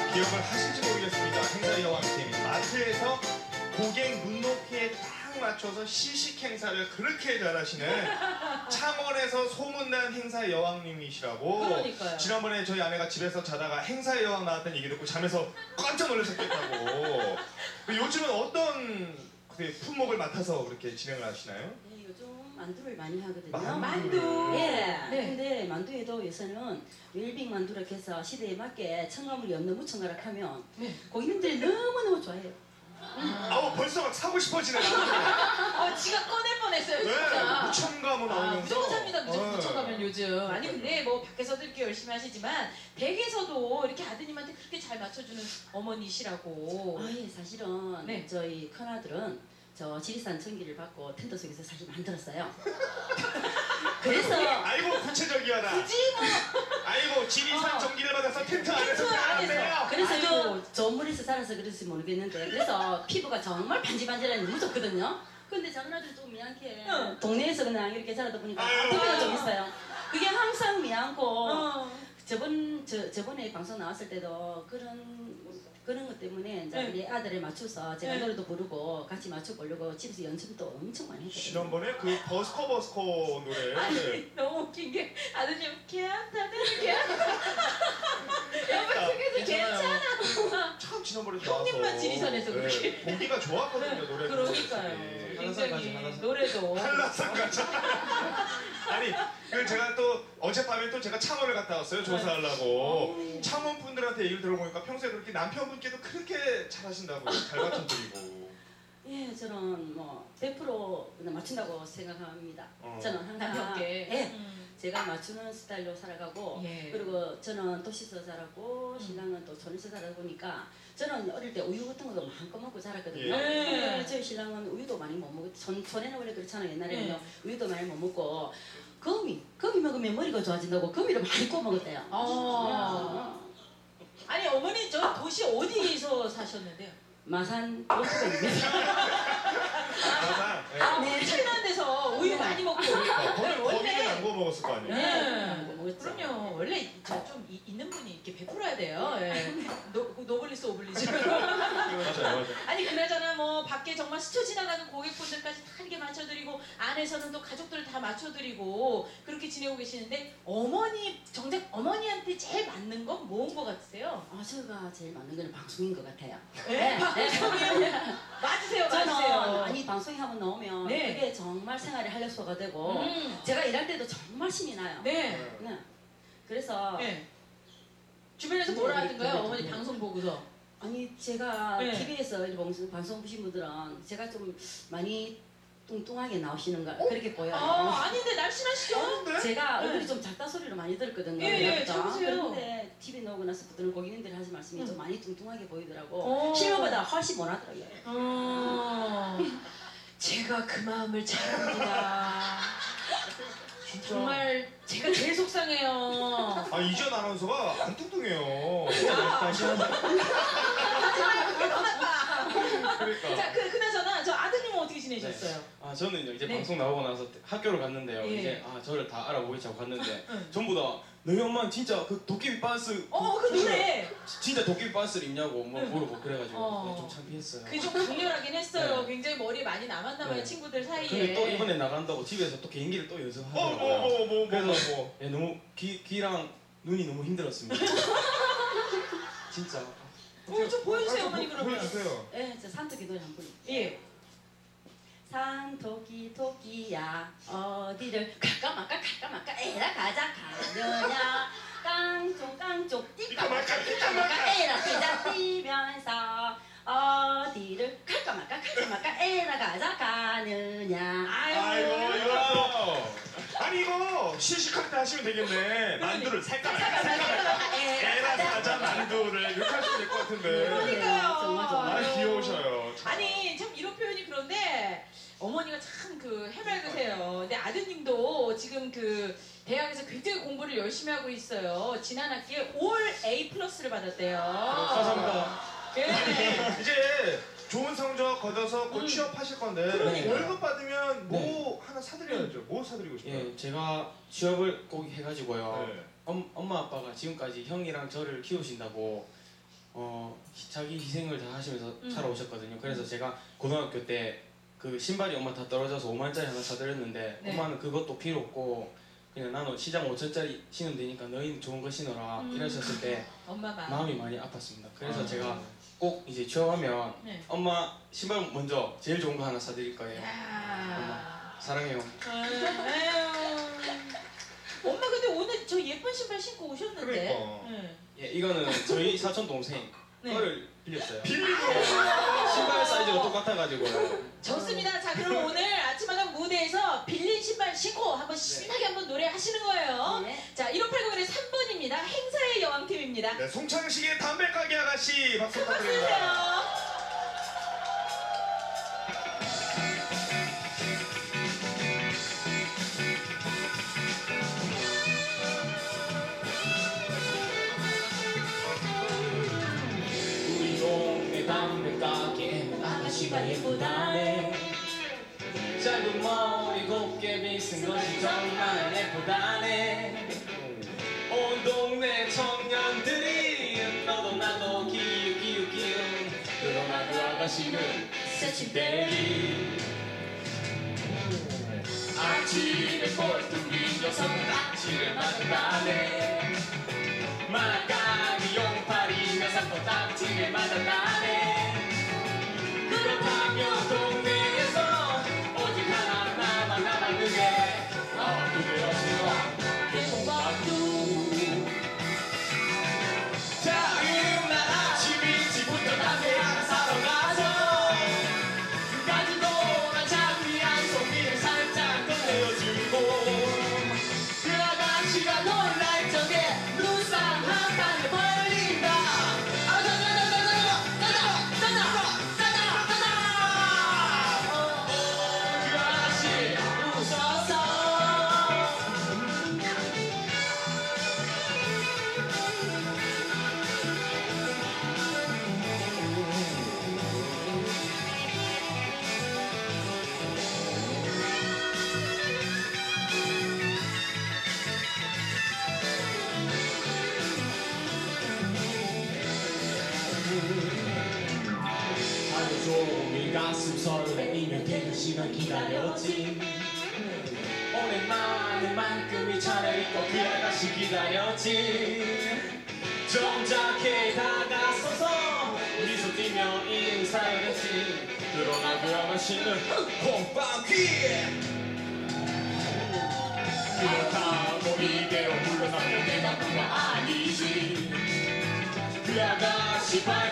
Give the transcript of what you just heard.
기억을 하실지 모르겠습니다. 행사 여왕팀 마트에서 고객 눈높이에 딱 맞춰서 시식 행사를 그렇게 잘하시는 창원에서 소문난 행사 여왕님이시라고. 그러니까요. 지난번에 저희 아내가 집에서 자다가 행사 여왕 나왔다는 얘기 듣고 잠에서 깜짝 놀라셨겠다고. 요즘은 어떤 품목을 맡아서 그렇게 진행을 하시나요? 네, 요즘 만두를 많이 하거든요. 만두. 예. 네. 근데 만두에도 요새는 웰빙 만두라 해서 시대에 맞게 첨가물이 없는 무첨가라 하면 네. 고객님들이 너무너무 좋아해요. 아우 벌써 막 사고 싶어지네. 지가 꺼낼 뻔했어요, 진짜. 네, 무첨가물 나오면서. 무조건 삽니다, 무조건 네. 무첨가면 요즘. 아니 근데 뭐 밖에서도 이렇게 열심히 하시지만 댁에서도 이렇게 아드님한테 그렇게 잘 맞춰주는 어머니시라고. 아, 예, 사실은 네. 저희 큰아들은 저 지리산 전기를 받고 텐트 속에서 사실 만들었어요. 그래서 아이고 구체적이하다. 굳이 뭐 아이고 지리산 전기를 받아서 텐트 안에서 텐트 안 안에서. 돼요. 그래서 아이고. 저 물에서 살아서 그랬을지 모르겠는데 그래서 피부가 정말 반질반질하니 너무 좋거든요. 근데 작은 아들이 좀 미안해. 응. 동네에서 그냥 이렇게 자라다 보니까 아유. 아토피가 좀 있어요. 그게 항상 미안고 어. 저번에 방송 나왔을 때도 그런 것 때문에 이제 네. 우리 아들에 맞춰서 제가 네. 노래도 부르고 같이 맞춰보려고 집에서 연습도 엄청 많이 했거든요. 지난번에 그 버스커 노래. 아니 너무 웃긴 게 아드님 걔한테는 그러니까 그래도 괜찮아. 참 지난번에 나와서 형님만 지리산에서 그렇게. 보기가 좋았거든요 노래. 그러니까요. 굉장히 한라산. 노래도. 한라산 가자. 아니 그 제가 또 어젯밤에 또 제가 창원을 갔다 왔어요 조사하려고. 창원 분들한테 얘기를 들어보니까 평소에 그렇게 남편분께도 그렇게 잘하신다고 잘 맞춰드리고. 예, 저는 뭐 100% 그냥 맞춘다고 생각합니다. 저는 항상 남편께. 예, 제가 맞추는 스타일로 살아가고 예. 그리고 저는 도시에서 자라고 신랑은 또 촌에서 자라다 보니까 저는 어릴 때 우유 같은 것도 마음껏 먹고 자랐거든요. 예. 근데 저희 신랑은 우유도 많이 못 먹고 촌에는 원래 그렇잖아요. 옛날에는요. 예. 우유도 많이 못 먹고 거미 먹으면 머리가 좋아진다고 거미를 많이 구워 먹었대요. 아니 어머니 저 도시 어디서 사셨는데요? 마산 도시입니다. 항상. 네. 철난 데서 우유 네. 많이 먹고. 거기는 안 구워 먹었을 거 아니에요. 네. 먹었죠. 그럼요. 원래 좀 있는 분이 이렇게 베풀어야 돼요. 예. 노블리스 오블리주. 맞아요. 아니 그나저나 뭐 밖에 정말 스쳐 지나가는 고객분들까지 다 이렇게 맞춰드리고 안에서는 또 가족들 다 맞춰드리고 그렇게 지내고 계시는데 어머니 정작 어머니한테 제일 맞는 건 뭐인 것 같으세요? 제가 제일 맞는 거는 방송인 것 같아요. 네? 방송이요? 맞으세요, 저는 맞으세요. 아니 방송에 한번 나오면 네. 그게 정말 생활의 활력소가 되고 제가 일할 때도 정말 신이 나요. 네. 네. 그래서 네. 주변에서 뭐라 하던가요? 어머니 방송 보고서. 아니 제가 네. TV에서 방송 보신 분들은 제가 좀 많이 뚱뚱하게 나오시는가 그렇게 보여요. 아닌데 날씬하시죠? 제가 네. 얼굴이 좀 작다 소리를 많이 들었거든요. 예, 예, 그래서. 참으세요. 그런데 TV 나오고 나서부터는 고객님들이 하신 말씀이 좀 많이 뚱뚱하게 보이더라고. 어. 실물보다 훨씬 못하더라고요. 제가 그 마음을 잘 압니다. 정말 제가 제일 속상해요. 아 이전 아나운서가 안 뚱뚱해요. 다시 하자. 그러니까. 자, 그나저나 저 아드님은 어떻게 지내셨어요? 저는요 이제 네. 방송 나오고 나서 학교를 갔는데요. 예. 이제 저를 다 알아보이자고 갔는데 응. 전부 다 너희 엄마 진짜 그 도깨비 빤스 그 노래 진짜 도깨비 빤스를 입냐고 뭐 응. 물어보고 그래가지고 어. 좀 창피했어요. 그게 좀 강렬하긴 했어요. 네. 굉장히 머리에 많이 남았나봐요, 네. 친구들 사이에. 근데 또 이번에 나간다고 집에서 또 개인기를 또 연습하더라고요. 뭐. 그래서 예, 너무 귀랑 눈이 너무 힘들었습니다. 진짜. 좀 보여주세요, 어머니 그러면. 보여주세요. 예, 저 산토끼 노래 한 번. 예. 산토끼 토끼야 어디를 갈까 말까 에라 가자 가느냐 깡총 띠까 말까 에라 뛰자 뛰면서 어디를 갈까 말까 에라 가자 가느냐. 아이고 이거. 아니 이거 시식할 때 하시면 되겠네. 만두를 살까 말까 에라 사자 만두를 이렇게 하시면 될 것 같은데. 그러니까요. 정말. 아 귀여우셔요. 아니 참 이런 표현이 그런데 어머니가 참 그 해맑으세요. 근데 아드님도 지금 그 대학에서 굉장히 공부를 열심히 하고 있어요. 지난 학기에 올 A 플러스를 받았대요. 감사합니다. 네. 이제 좋은 성적 거둬서 곧 취업하실 건데 그러니까요. 월급 받으면 뭐 하나 사드려야죠. 뭐 사드리고 싶어요? 예, 제가 취업을 꼭 해가지고요. 네. 엄마 아빠가 지금까지 형이랑 저를 키우신다고 자기 희생을 다 하시면서 살아오셨거든요. 그래서 제가 고등학교 때 그 신발이 엄마 다 떨어져서 5만짜리 하나 사드렸는데 네. 엄마는 그것도 필요 없고 그냥 나는 시장 5천짜리 신으면 되니까 너희는 좋은 거 신어라 이러셨을 때 엄마가 마음이 많이 아팠습니다. 그래서 제가 꼭 이제 취업하면 네. 엄마 신발 먼저 제일 좋은 거 하나 사드릴 거예요. 야. 사랑해요. 아유. 엄마 근데 오늘 저 예쁜 신발 신고 오셨는데. 그러니까. 네. 예, 이거는 저희 사촌 동생 네. 거를 빌렸어요. 빌리고 신발 사이즈가 똑같아가지고. 좋습니다. 자 그럼 오늘 아침마당 무대에서 빌린 신발 신고 한번 신나게 한번 노래하시는 거예요. 네. 자 1580의 3번입니다. 행사의 여왕팀입니다. 네, 송창식의 담배 가게 아가씨 박수 박수 부탁드립니다. 주세요. 우리 동네 담배 가게에는 아가씨가 예쁘다네. 짧은 머리 곱게 빗은 것이 정말 예쁘다네. 온 동네 청년들이 너도 나도 기웃기웃기웃. 그러나 그 아가씨는 새침대기. 아침에 꼴뚜기 녀석은 딱지를 맞았다네. 막가기 용팔이며 삼고 딱지를 맞았다네. 그렇다면 동네에서 오직 하나 남았는 게 그대 없이와 개봉박두. 자 이른 날 아침 일찍부터 담배 하나 사러 가서 가지고 난 장미 한 송이를 살짝 건네어주고 그 아가씨가 놀랄 적에 눈쌍 한 칸을 벌린다. 아 그 아가씨 웃었어. 하루 종일 가슴 설레이며 되는 시간 기다렸지. 오랜만에 만큼이 차려입고 그 아가씨 기다렸지. 정작해 다가서서 미소 띠며 인사를 했지. 그러나 그 아가씨는 콩빵귀. 그렇다고 이대로 물러나면 내가 그거 아니지. 그 아가씨 발